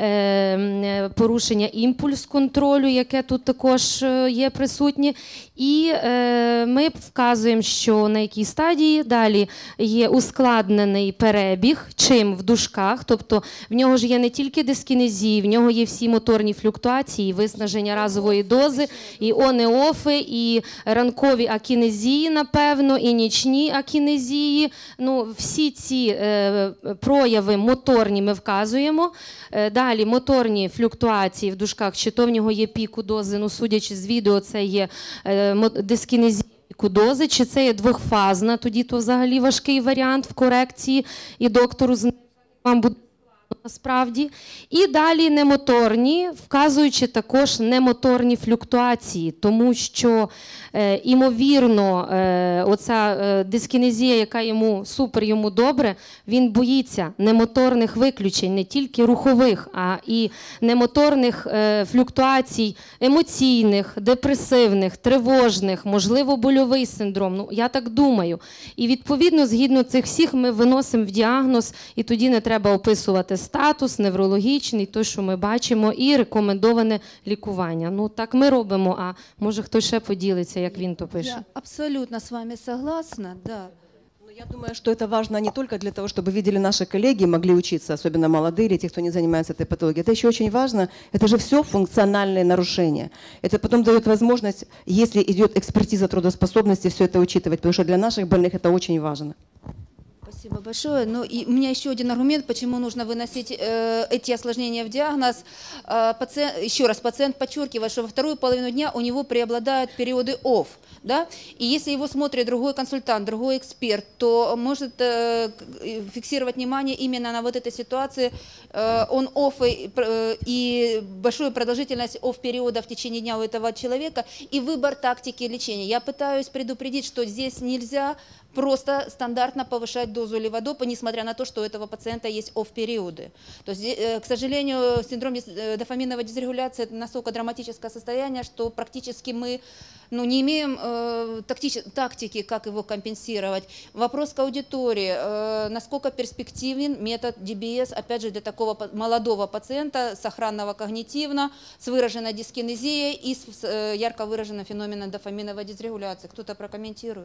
S8: е, порушення імпульс-контролю, яке тут також е, є присутнє. І е, ми вказуємо, що на якій стадії далі є ускладнений перебіг, чим в дужках, тобто в нього ж є не тільки дискінезії, в нього є всі моторні флюктуації, виснаження разової дози, і онеофи, і ранкові акінезії, напевно, і нічні акінезії. Ну, всі ці е, прояви моторні ми вказуємо. Е, далі моторні флюктуації в дужках, чи то в нього є піку дози, ну, судячи з відео, це є е, дискінезія піку дози, чи це є двохфазна, тоді то взагалі важкий варіант в корекції, і доктору з вам буде насправді. І далі немоторні, вказуючи також немоторні флюктуації, тому що, е, імовірно, е, оця е, дискінезія, яка йому супер, йому добре, він боїться немоторних виключень, не тільки рухових, а і немоторних е, флюктуацій емоційних, депресивних, тривожних, можливо, больовий синдром. Ну, я так думаю. І відповідно, згідно цих всіх, ми виносимо в діагноз, і тоді не треба описувати статус, неврологічний, той, що ми бачимо, і рекомендоване лікування. Ну, так ми робимо, а може хтось ще поділиться, як він то пише.
S6: Я абсолютно с вами согласна, да.
S1: Я думаю, что это важно не только для того, чтобы видели наши коллеги, могли учиться, особенно молодые или те, кто не занимается этой патологией. Это еще очень важно. Это же все функциональные нарушения. Это потом дает возможность, если идет экспертиза трудоспособности, все это учитывать, потому что для наших больных это очень важно.
S6: Спасибо большое. Ну, и у меня еще один аргумент, почему нужно выносить э, эти осложнения в диагноз. Э, пациент, еще раз, пациент подчеркивает, что во вторую половину дня у него преобладают периоды офф. Да? И если его смотрит другой консультант, другой эксперт, то может э, фиксировать внимание именно на вот этой ситуации э, он-офф и, э, и большую продолжительность офф-периода в течение дня у этого человека и выбор тактики лечения. Я пытаюсь предупредить, что здесь нельзя просто стандартно повышать дозу леводопа, несмотря на то, что у этого пациента есть офф-периоды. То есть, к сожалению, синдром дофаминовой дисрегуляции – это настолько драматическое состояние, что практически мы ну, не имеем э, тактич, тактики, как его компенсировать. Вопрос к аудитории. Э, насколько перспективен метод ди би эс, опять же, для такого молодого пациента, сохранного когнитивно, с выраженной дискинезией и с э, ярко выраженным феноменом дофаминовой дисрегуляции? Кто-то прокомментирует?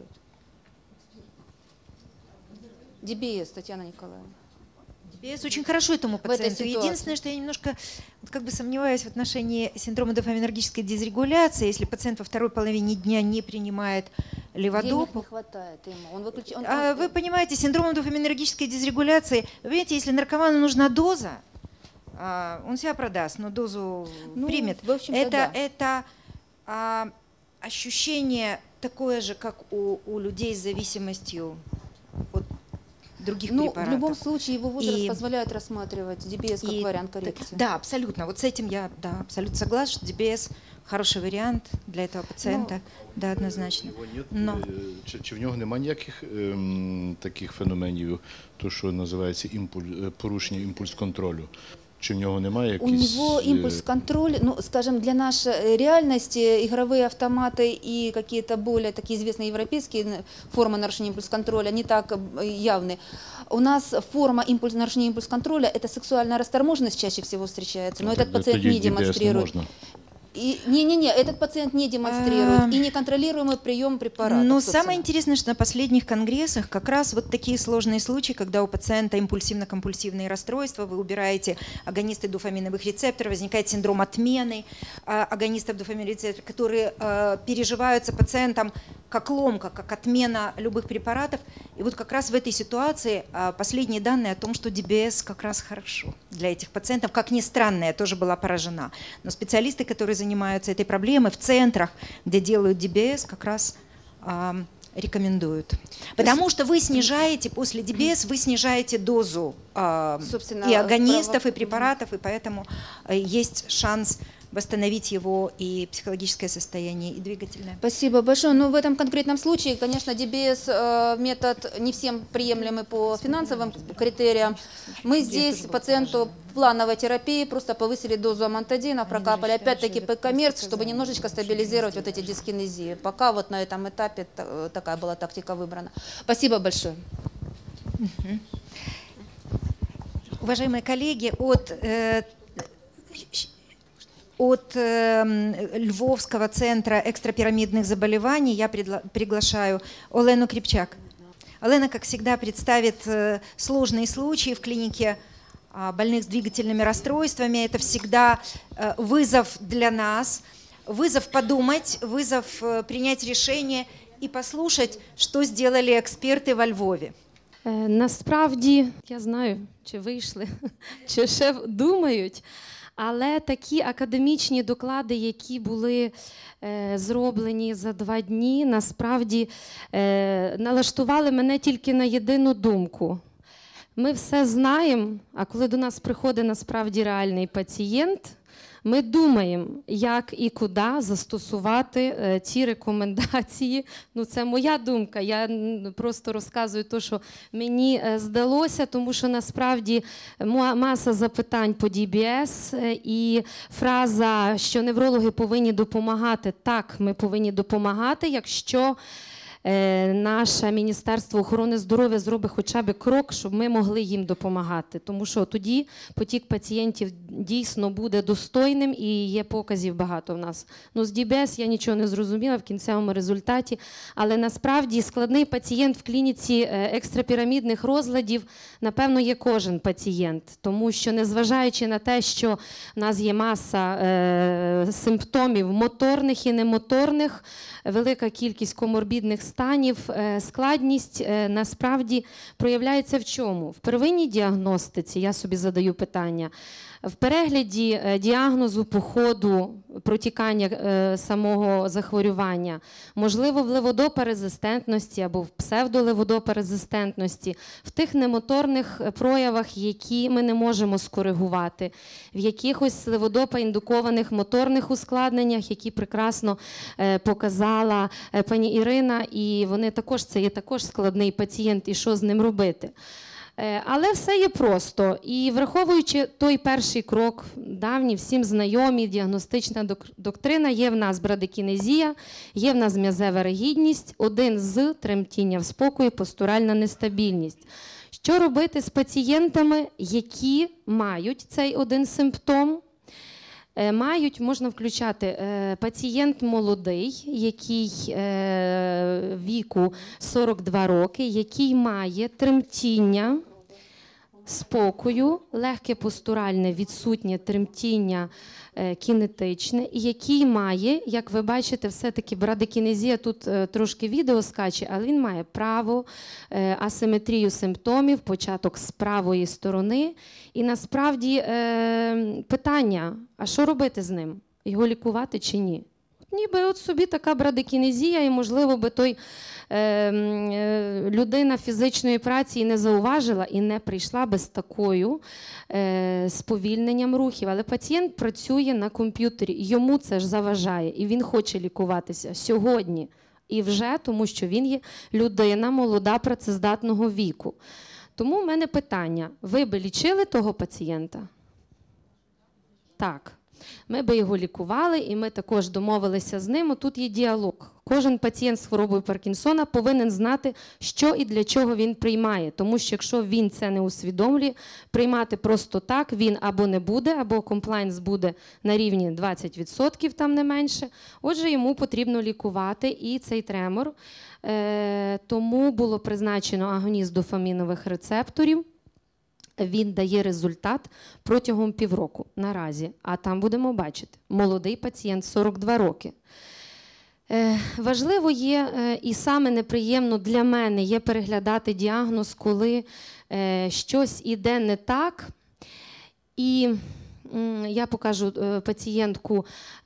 S6: ди би эс, Татьяна Николаевна.
S9: ди би эс очень хорошо этому пациенту. Единственное, что я немножко вот как бы сомневаюсь в отношении синдрома дофаминергической дисрегуляции. Если пациент во второй половине дня не принимает леводоп.
S6: Не хватает ему. Он выключ... он...
S9: А, вы понимаете, синдромом дофаминергической дисрегуляции, вы понимаете, если наркоману нужна доза, он себя продаст, но дозу ну, примет. В это да. это а, ощущение такое же, как у, у людей с зависимостью от других
S6: ну,
S9: препаратов.
S6: В любом случае его возраст и,
S9: позволяет
S6: рассматривать ди би эс как и, вариант коррекции.
S9: Да, абсолютно. Вот с этим я да, абсолютно согласна, что ди би эс хороший вариант для этого пациента. Ну, да, однозначно.
S5: Но... Чи, чи в нього немає ніяких ем, таких феноменів, то, що називається імпуль, порушення імпульс-контролю? Чи в него немає якісь...
S6: У него импульс-контроль, ну, скажем, для нашей реальности игровые автоматы и какие-то более такие известные европейские формы нарушения импульс-контроля не так явны. У нас форма импульс, нарушения импульс-контроля – это сексуальная расторможенность чаще всего встречается, но ну, этот пациент не демонстрирует. Не-не-не, этот пациент не демонстрирует а... и неконтролируемый прием препаратов.
S9: Но собственно. Самое интересное, что на последних конгрессах как раз вот такие сложные случаи, когда у пациента импульсивно-компульсивные расстройства, вы убираете агонисты дофаминовых рецепторов, возникает синдром отмены агонистов дофаминовых рецепторов, которые э, переживаются пациентом как ломка, как отмена любых препаратов. И вот как раз в этой ситуации последние данные о том, что ди би эс как раз хорошо для этих пациентов. Как ни странно, я тоже была поражена. Но специалисты, которые занимаются этой проблемой в центрах, где делают ди би эс, как раз а, рекомендуют. Потому что вы снижаете, после ди би эс вы снижаете дозу а, и агонистов, и препаратов, и поэтому есть шанс восстановить его и психологическое состояние, и двигательное.
S6: Спасибо большое. Ну, в этом конкретном случае, конечно, ди би эс э, метод не всем приемлемый по финансовым критериям. Мы здесь пациенту плановой терапии просто повысили дозу амантадина, прокапали опять-таки ПК-мерц, чтобы немножечко стабилизировать вот эти дискинезии. Пока вот на этом этапе такая была тактика выбрана. Спасибо большое.
S9: Угу. Уважаемые коллеги, от... Э, От э, Львовского центра экстрапирамидных заболеваний я предла- приглашаю Олену Крепчак. Олена, как всегда, представит э, сложные случаи в клинике э, больных с двигательными расстройствами. Это всегда э, вызов для нас, вызов подумать, вызов э, принять решение и послушать, что сделали експерти во Львові.
S8: Насправді, я знаю, чи вийшли, чи ще думають, але такі академічні доклади, які були е, зроблені за два дні, насправді е, налаштували мене тільки на єдину думку. Ми все знаємо, а коли до нас приходить насправді реальний пацієнт, ми думаємо, як і куди застосувати е, ті рекомендації. Ну, це моя думка, я просто розказую те, що мені е, здалося, тому що насправді маса запитань по ді бі ес е, і фраза, що неврологи повинні допомагати. Так, ми повинні допомагати, якщо наше Міністерство охорони здоров'я зробить хоча б крок, щоб ми могли їм допомагати. Тому що тоді потік пацієнтів дійсно буде достойним і є показів багато в нас. Ну, з ді бі ес я нічого не зрозуміла в кінцевому результаті, але насправді складний пацієнт в клініці екстрапірамідних розладів, напевно, є кожен пацієнт. Тому що, незважаючи на те, що в нас є маса е, симптомів моторних і немоторних, велика кількість коморбідних станів, складність насправді проявляється в чому? В первинній діагностиці, я собі задаю питання, в перегляді діагнозу по ходу протікання самого захворювання, можливо, в леводопарезистентності або в псевдолеводопарезистентності, в тих немоторних проявах, які ми не можемо скоригувати, в якихось леводопа-індукованих моторних ускладненнях, які прекрасно показала пані Ірина, і вони також, це є також складний пацієнт, і що з ним робити. Але все є просто. І враховуючи той перший крок, давній, всім знайомі, діагностична доктрина, є в нас брадикінезія, є в нас м'язева ригідність, один з тремтіння в спокої, постуральна нестабільність. Що робити з пацієнтами, які мають цей один симптом? Мають, можна включати, пацієнт молодий, який віку сорок два роки, який має тремтіння спокою, легке постуральне відсутнє тремтіння кінетичне, і який має, як ви бачите, все-таки брадикінезія, тут трошки відео скаче, але він має праву асиметрію симптомів, початок з правої сторони. І насправді питання, а що робити з ним? Його лікувати чи ні? Ніби от собі така брадикінезія, і, можливо, би той е, е, людина фізичної праці і не зауважила, і не прийшла би з такою е, сповільненням рухів. Але пацієнт працює на комп'ютері, йому це ж заважає, і він хоче лікуватися сьогодні. І вже, тому що він є людина молода, працездатного віку. Тому в мене питання, ви би лічили того пацієнта? Так. Ми би його лікували, і ми також домовилися з ним. Тут є діалог. Кожен пацієнт з хворобою Паркінсона повинен знати, що і для чого він приймає. Тому що якщо він це не усвідомлює, приймати просто так він або не буде, або комплайнс буде на рівні двадцять відсотків, там не менше. Отже, йому потрібно лікувати і цей тремор. Е, тому було призначено агоніст дофамінових рецепторів. Він дає результат протягом півроку наразі, а там будемо бачити. Молодий пацієнт, сорок два роки. Е, Важливо є е, і саме неприємно для мене є переглядати діагноз, коли е, щось іде не так. І м, я покажу е, пацієнтку,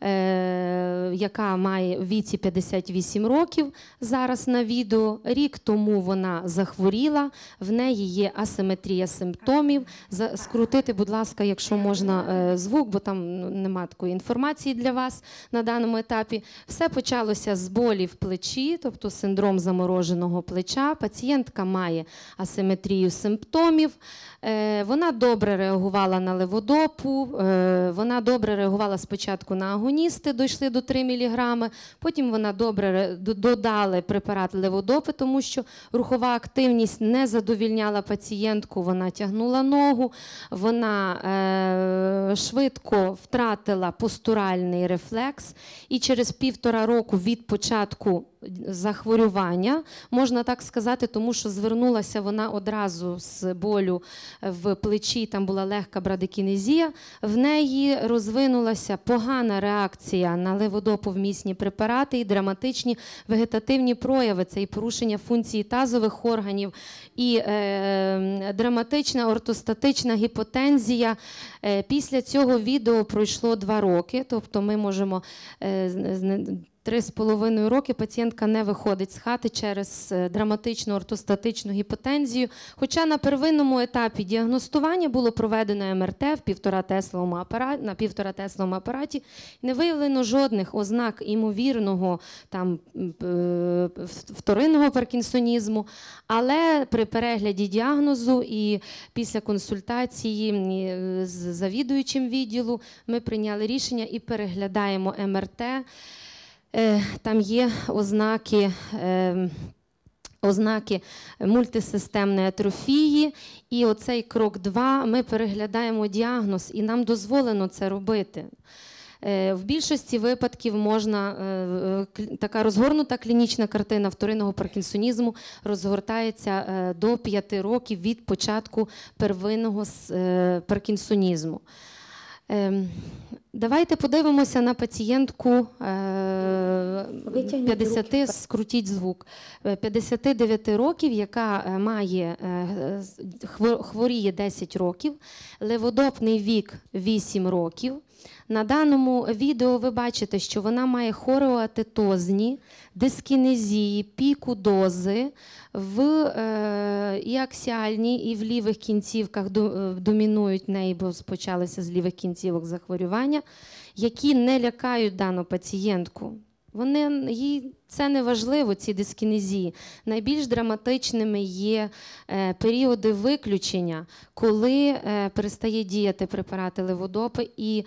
S8: е, яка має в віці п'ятдесят вісім років зараз на відео. Рік тому вона захворіла, в неї є асиметрія симптомів. За- Скрутити, будь ласка, якщо можна, е, звук, бо там ну, нема такої інформації для вас на даному етапі. Все почалося з болі в плечі, тобто синдром замороженого плеча. Пацієнтка має асиметрію симптомів. Е, Вона добре реагувала на леводопу, е, вона добре реагувала спочатку на агоністи, дійшли до три міліграми, потім вона добре ре- д- додали препарат леводопи, тому що рухова активність не задовільняла пацієнтку, вона тягнула ногу, вона е, швидко втратила постуральний рефлекс, і через півтора року від початку захворювання, можна так сказати, тому що звернулася вона одразу з болю в плечі, там була легка брадикінезія, в неї розвинулася погана реакція на леводоповмісні препарати і драматичні вегетативні прояви, це і порушення функції тазових органів, і е, драматична ортостатична гіпотензія. Е, після цього відео пройшло два роки, тобто ми можемо е, з- з- Три з половиною роки пацієнтка не виходить з хати через е, драматичну ортостатичну гіпотензію. Хоча на первинному етапі діагностування було проведено ем ер те в півтора тесловому апараті, на півтора тесловому апараті, не виявлено жодних ознак імовірного там, е, вторинного паркінсонізму, але при перегляді діагнозу і після консультації е, з завідуючим відділу ми прийняли рішення і переглядаємо ем ер те. Е, Там є ознаки, е, ознаки мультисистемної атрофії, і оцей крок два, ми переглядаємо діагноз, і нам дозволено це робити. Е, В більшості випадків можна, е, кл- така розгорнута клінічна картина вторинного паркінсонізму розгортається е, до п'яти років від початку первинного с- е, паркінсонізму. Ем, Давайте подивимося на пацієнтку е, п'ятдесят, скрутіть звук, е, п'ятдесят дев'ять років, яка е, має, е, з- хво- хворіє десять років, леводопний вік вісім років. На даному відео ви бачите, що вона має хореоатетозні, дискінезії, піку дози в е, і аксіальній, і в лівих кінцівках до- е, домінують в неї, бо почалися з лівих кінцівок захворювання, які не лякають дану пацієнтку. Вони, їй це не важливо, ці дискінезії. Найбільш драматичними є е, періоди виключення, коли е, перестає діяти препарати леводопи, і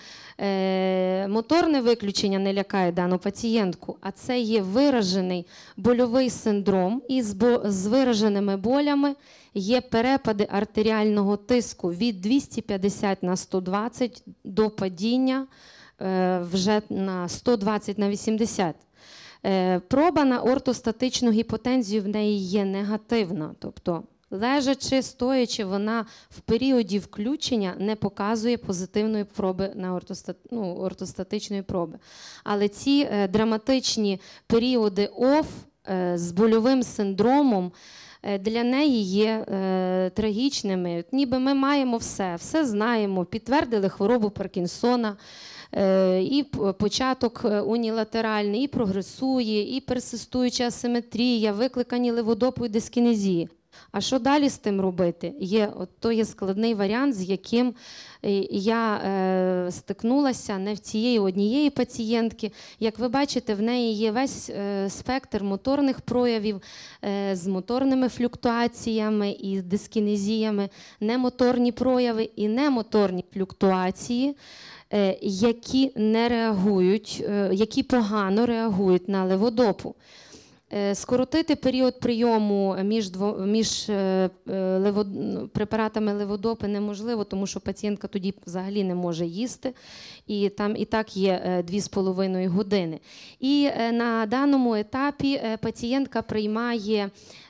S8: е, моторне виключення не лякає дану пацієнтку, а це є виражений больовий синдром, і з, бо, з вираженими болями є перепади артеріального тиску від двісті п'ятдесят на сто двадцять до падіння е, вже на сто двадцять на вісімдесят. Е, Проба на ортостатичну гіпотензію в неї є негативна, тобто лежачи, стоячи, вона в періоді включення не показує позитивної проби на ортостат... ну, ортостатичної проби. Але ці е, драматичні періоди оф е, з больовим синдромом е, для неї є е, трагічними. От ніби ми маємо все, все знаємо, підтвердили хворобу Паркінсона, е, і п- початок е, унілатеральний, і прогресує, і персистуюча асиметрія, викликані леводопою дискінезії. А що далі з тим робити? Є, от то є складний варіант, з яким е, я е, стикнулася не в цієї однієї пацієнтки. Як ви бачите, в неї є весь е, спектр моторних проявів е, з моторними флюктуаціями і дискінезіями, немоторні прояви і немоторні флюктуації, е, які не реагують, е, які погано реагують на леводопу. Е, Скоротити період прийому між, дво, між е, е, лево, препаратами леводопи неможливо, тому що пацієнтка тоді взагалі не може їсти, і там і так є е, дві з половиною години. І е, на даному етапі е, пацієнтка приймає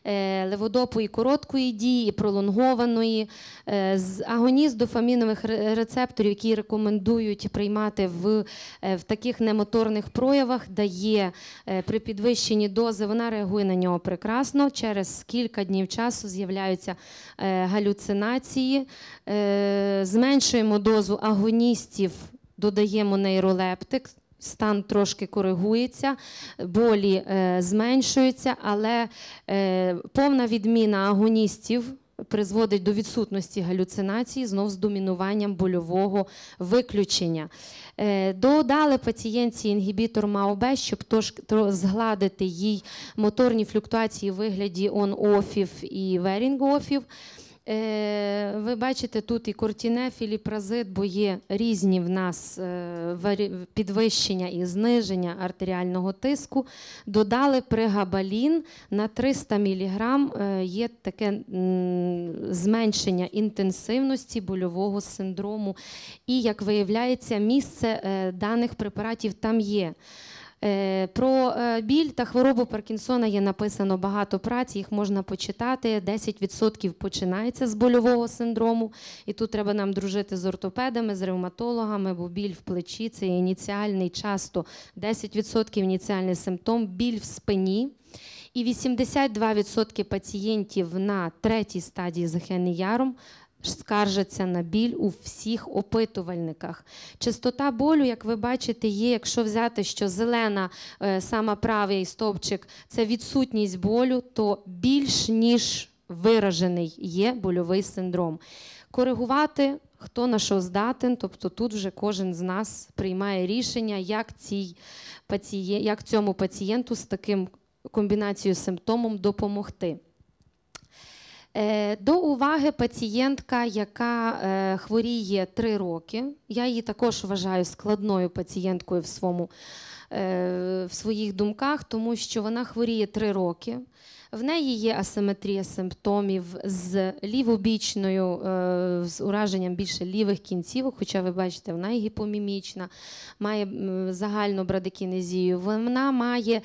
S8: е, леводопу і короткої дії, і пролонгованої. Е, з- агоніст дофамінових ре- рецепторів, які рекомендують приймати в, е, в таких немоторних проявах, дає е, при підвищенні дози, вона реагує на нього прекрасно. Через кілька днів часу з'являються е, галюцинації. Е, зменшуємо дозу агоністів, додаємо нейролептик, стан трошки коригується, болі е, зменшуються, але е, повна відміна агоністів призводить до відсутності галюцинацій, знов з домінуванням больового виключення. Е, Додали пацієнтці інгібітор МАО-Б, щоб тож, тро- згладити їй моторні флюктуації у вигляді он-офів і верінг-офів. Е, Ви бачите тут і кортінеф, і ліпразид, бо є різні в нас е, варі- підвищення і зниження артеріального тиску. Додали прегабалін на триста міліграм, е, є таке м, зменшення інтенсивності больового синдрому. І, як виявляється, місце е, даних препаратів там є. Е, Про е, біль та хворобу Паркінсона є написано багато праць, їх можна почитати. десять відсотків починається з больового синдрому, і тут треба нам дружити з ортопедами, з ревматологами, бо біль в плечі – це ініціальний, часто десять відсотків ініціальний симптом, біль в спині. І вісімдесят два відсотки пацієнтів на третій стадії Захени Яром скаржаться на біль у всіх опитувальниках. Частота болю, як ви бачите, є, якщо взяти, що зелена, е, сама правий стовпчик – це відсутність болю, то більш ніж виражений є больовий синдром. Коригувати хто на що здатен, тобто тут вже кожен з нас приймає рішення, як, цій паціє... як цьому пацієнту з таким комбінацією симптомом допомогти. Е, До уваги пацієнтка, яка е, хворіє три роки. Я її також вважаю складною пацієнткою в, своєму, е, в своїх думках, тому що вона хворіє три роки. В неї є асиметрія симптомів з лівобічною, е, з ураженням більше лівих кінцівок, хоча ви бачите, вона є гіпомімічна, має м, загальну брадикінезію. Вона має,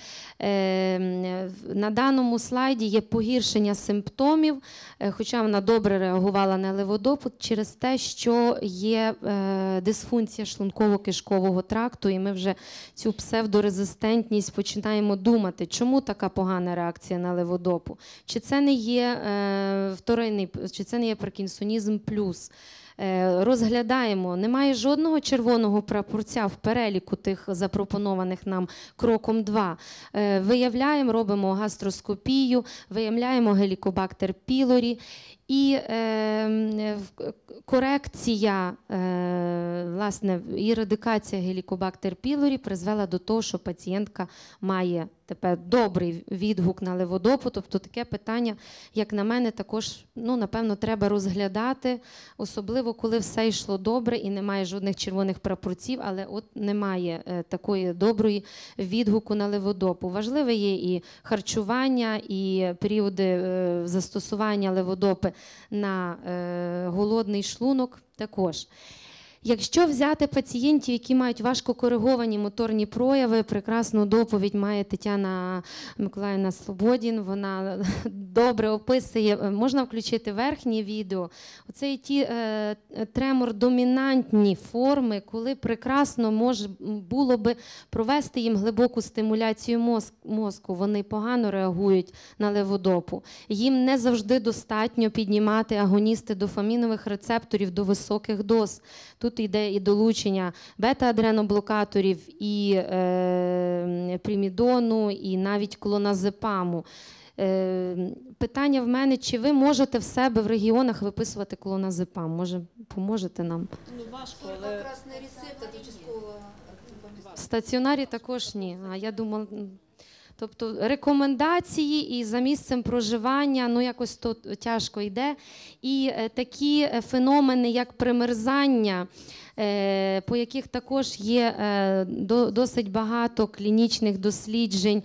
S8: е, на даному слайді є погіршення симптомів, е, хоча вона добре реагувала на леводопу через те, що є е, дисфункція шлунково-кишкового тракту, і ми вже цю псевдорезистентність починаємо думати, чому така погана реакція на леводопу. Чи це не є е, вторинний, чи це не є паркінсонізм плюс? Е, розглядаємо, немає жодного червоного прапорця в переліку тих запропонованих нам кроком два. Е, виявляємо, робимо гастроскопію, виявляємо гелікобактер пілорі. І е, корекція, е, власне, і радикація гелікобактер пілорі призвела до того, що пацієнтка має тепер добрий відгук на леводопу. Тобто таке питання, як на мене, також, ну, напевно, треба розглядати, особливо, коли все йшло добре і немає жодних червоних прапорців, але от немає е, такої доброї відгуку на леводопу. Важливе є і харчування, і періоди е, застосування леводопи на е, голодний шлунок також. Якщо взяти пацієнтів, які мають важко кориговані моторні прояви, прекрасну доповідь має Тетяна Миколаївна Слободін, вона добре описує, можна включити верхнє відео. Оце і ті е, тремор-домінантні форми, коли прекрасно може було би провести їм глибоку стимуляцію мозк, мозку, вони погано реагують на леводопу. Їм не завжди достатньо піднімати агоністи дофамінових рецепторів до високих доз. Тут йде і долучення бета-адреноблокаторів, і е, примідону, і навіть клоназепаму. Е, питання в мене, чи ви можете в себе в регіонах виписувати клоназепам? Може, поможете нам?
S1: Ну, важко, але...
S6: Красний рецепт від участкового.
S8: В стаціонарі також ні. А я думала... Тобто рекомендації і за місцем проживання, ну якось то тяжко йде. І е, такі феномени, як примерзання, е, по яких також є е, до, досить багато клінічних досліджень,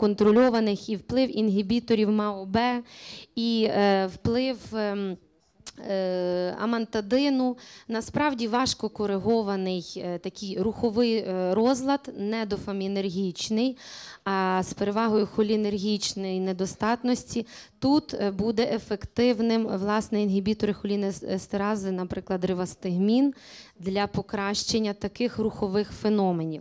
S8: плацебо-контрольованих, і вплив інгібіторів МАО-Б, і е, вплив... Е, амантадину. Насправді важко коригований такий руховий розлад, недофамінергічний, а з перевагою холінергічної недостатності. Тут буде ефективним власне інгібітори холінестерази, наприклад, ривастигмін, для покращення таких рухових феноменів.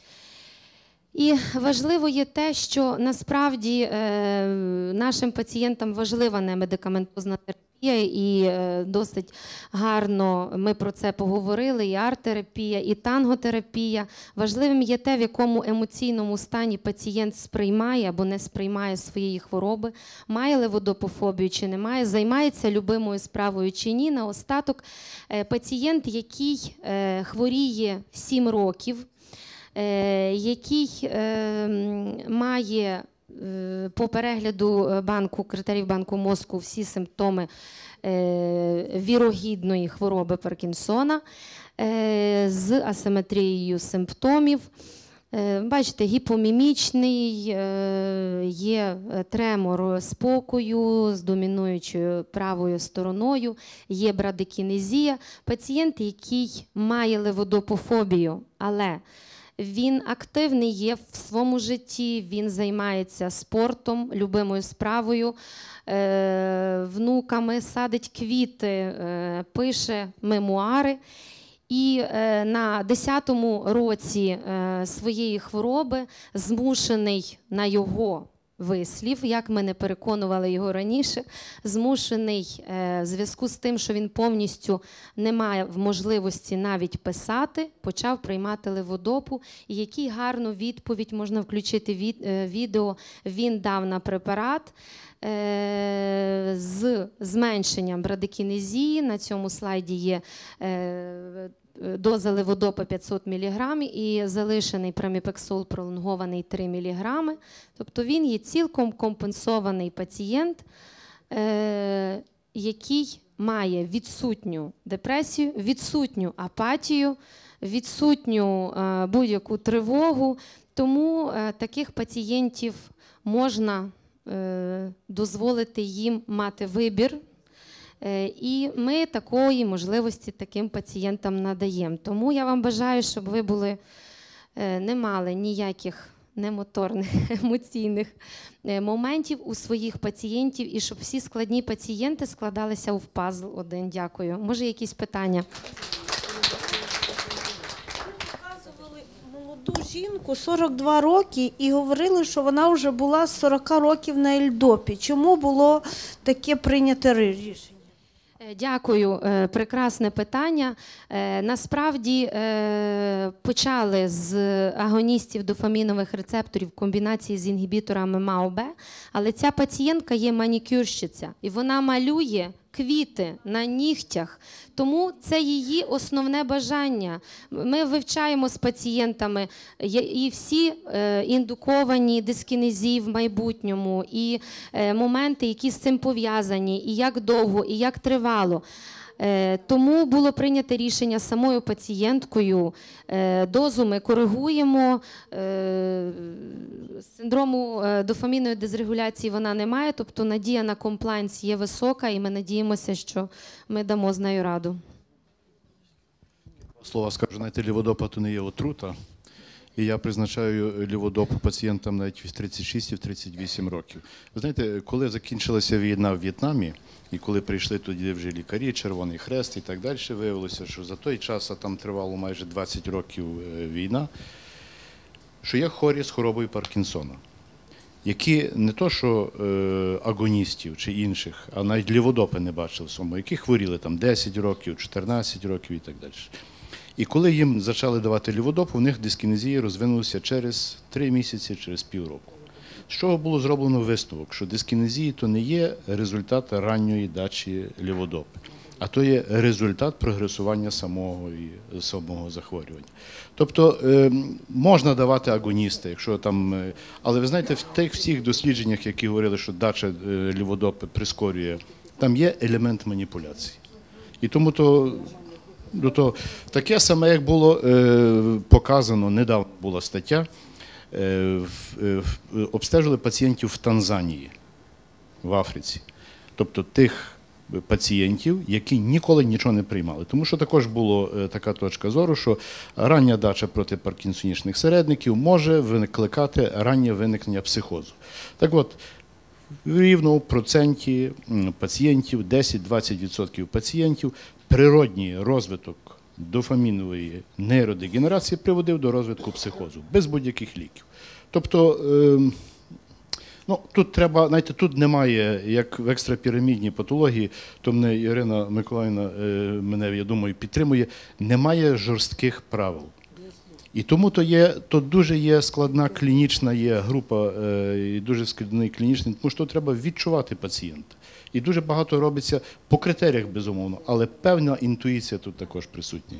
S8: І важливо є те, що насправді е, нашим пацієнтам важлива немедикаментозна терапія, і е, досить гарно ми про це поговорили, і арт-терапія, і танготерапія. Важливим є те, в якому емоційному стані пацієнт сприймає або не сприймає своєї хвороби, має леводопофобію чи не має, займається любимою справою чи ні. Наостаток, е, пацієнт, який е, хворіє сім років, який е, має е, по перегляду банку, критеріїв банку мозку всі симптоми е, вірогідної хвороби Паркінсона е, з асиметрією симптомів. Е, бачите, гіпомімічний, е, є тремор спокою з домінуючою правою стороною, є брадикінезія. Пацієнт, який має леводопофобію, але він активний є в своєму житті, він займається спортом, любимою справою, е, внуками, садить квіти, е, пише мемуари. І е, на десятому році е, своєї хвороби змушений на його вислів, як ми не переконували його раніше, змушений е, в зв'язку з тим, що він повністю не має можливості навіть писати, почав приймати леводопу. І який гарну відповідь, можна включити від, е, відео, він дав на препарат е, з зменшенням брадикінезії. На цьому слайді є е, доза леводопа п'ятсот міліграмів і залишений праміпексол пролонгований три міліграми. Тобто він є цілком компенсований пацієнт, е, який має відсутню депресію, відсутню апатію, відсутню е, будь-яку тривогу. Тому е, таких пацієнтів можна е, дозволити їм мати вибір. І ми такої можливості таким пацієнтам надаємо. Тому я вам бажаю, щоб ви були, не мали ніяких немоторних, емоційних моментів у своїх пацієнтів і щоб всі складні пацієнти складалися в пазл один. Дякую. Може, якісь питання?
S10: Показували молоду жінку, сорок два роки, і говорили, що вона вже була з сорок років на ельдопі. Чому було таке прийняте рішення?
S8: Дякую, прекрасне питання. Насправді почали з агоністів дофамінових рецепторів в комбінації з інгібіторами МАО-Б, але ця пацієнтка є манікюрщиця, і вона малює квіти на нігтях, тому це її основне бажання. Ми вивчаємо з пацієнтами і всі індуковані дискінезії в майбутньому, і моменти, які з цим пов'язані, і як довго, і як тривало. Тому було прийнято рішення самою пацієнткою. Дозу ми коригуємо, синдрому дофамінної дизрегуляції вона не має, тобто надія на комплайнс є висока, і ми надіємося, що ми дамо з нею раду.
S5: Слова скажу, знаєте, ліводопа то не є отрута. І я призначаю ліводопу пацієнтам навіть в тридцять шість і в тридцять вісім років. Ви знаєте, коли закінчилася війна в В'єтнамі, і коли прийшли тоді вже лікарі, Червоний Хрест і так далі, виявилося, що за той час, а там тривало майже двадцять років війна, що є хворі з хворобою Паркінсона, які не то що е, агоністів чи інших, а навіть ліводопи не бачили в своєму, які хворіли там десять років, чотирнадцять років і так далі. І коли їм почали давати ліводопу, у них дискінезія розвинулася через три місяці, через півроку. З чого було зроблено висновок, що дискінезія то не є результат ранньої дачі ліводопи, а то є результат прогресування самого, самого захворювання. Тобто можна давати агоністи, якщо там, але ви знаєте, в тих всіх дослідженнях, які говорили, що дача ліводопи прискорює, там є елемент маніпуляції. І тому то, ну, то таке саме, як було е, показано, недавно була стаття, е, е, обстежили пацієнтів в Танзанії, в Африці. Тобто тих пацієнтів, які ніколи нічого не приймали. Тому що також була така точка зору, що рання дача проти паркінсонічних середників може викликати раннє виникнення психозу. Так от, рівно в проценті пацієнтів, десять-двадцять відсотків пацієнтів, природній розвиток дофамінової нейродегенерації приводив до розвитку психозу, без будь-яких ліків. Тобто, ну, тут треба, знаєте, тут немає, як в екстрапірамідній патології, то мене Ірина Миколаївна мене, я думаю, підтримує, немає жорстких правил. І тому то, є, то дуже є складна клінічна є група, і дуже складний клінічний, тому що треба відчувати пацієнта. І дуже багато робиться по критеріях, безумовно, але певна інтуїція тут також присутня.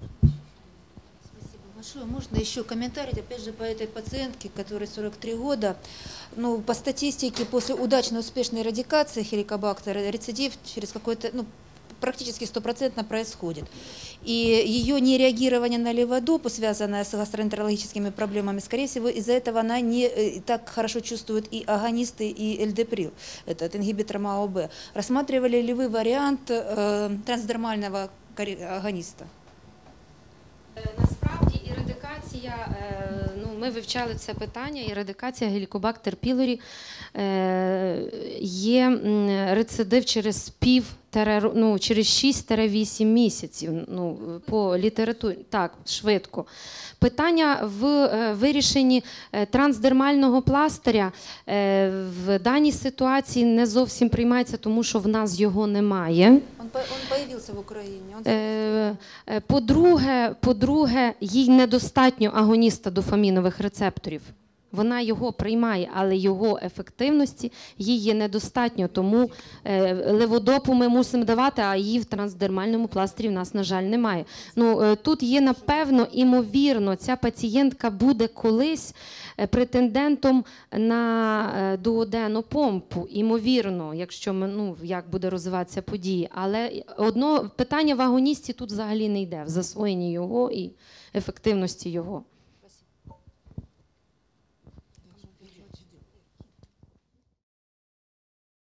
S6: Большое. Можно еще комментарий, опять же, по этой пациентке, которой сорок три года. Ну, по статистике, после удачной, успешной эрадикации хеликобактера, рецидив через какой-то, ну, практически стопроцентно происходит. И ее нереагирование на леводопу, связанное с гастроэнтерологическими проблемами, скорее всего, из-за этого она не так хорошо чувствует и агонисты, и эльдеприл, этот ингибитор эм а о бэ. Рассматривали ли вы вариант э, трансдермального агониста?
S8: Насправді ерадикація, ну, ми вивчали це питання, ерадикація Helicobacter pylori є рецидив через пів, ну, через шість-вісім місяців, ну, по літературі, так, швидко. Питання в вирішенні трансдермального пластиря в даній ситуації не зовсім приймається, тому що в нас його немає.
S6: Він з'явився в Україні.
S8: По-друге, по-друге, їй недостатньо агоніста дофамінових рецепторів. Вона його приймає, але його ефективності їй є недостатньо, тому леводопу ми мусимо давати, а її в трансдермальному пластирі в нас, на жаль, немає. Ну, тут є, напевно, імовірно, ця пацієнтка буде колись претендентом на дуоденопомпу, імовірно, якщо ми, ну, як буде розвиватися події. Але одно питання в агоністі тут взагалі не йде, в засвоєнні його і ефективності його.